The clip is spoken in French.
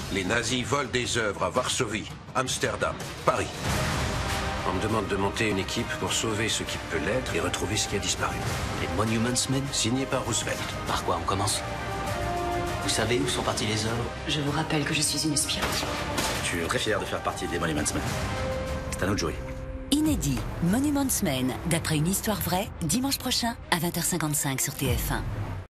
Les nazis volent des œuvres à Varsovie, Amsterdam, Paris. On me demande de monter une équipe pour sauver ce qui peut l'être et retrouver ce qui a disparu. Les Monuments Men? Signé par Roosevelt. Par quoi on commence? Vous savez où sont parties les œuvres? Je vous rappelle que je suis une espionne. Je suis très fier de faire partie des Monuments Men. C'est à nous de jouer. Inédit, Monuments Men, d'après une histoire vraie, dimanche prochain à 20h55 sur TF1.